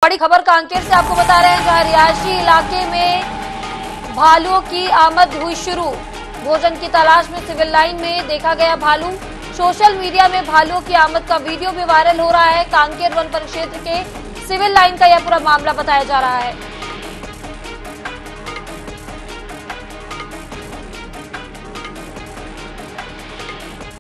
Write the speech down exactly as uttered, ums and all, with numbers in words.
बड़ी खबर कांकेर से आपको बता रहे हैं, जहां रिहायशी इलाके में भालुओं की आमद हुई शुरू। भोजन की तलाश में सिविल लाइन में देखा गया भालू। सोशल मीडिया में भालुओं की आमद का वीडियो भी वायरल हो रहा है। कांकेर वन परिक्षेत्र के सिविल लाइन का यह पूरा मामला बताया जा रहा है।